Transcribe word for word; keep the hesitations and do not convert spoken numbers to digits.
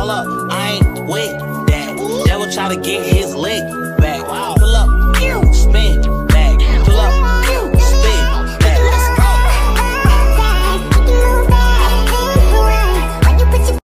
Hold up, I ain't with that. Devil try to get his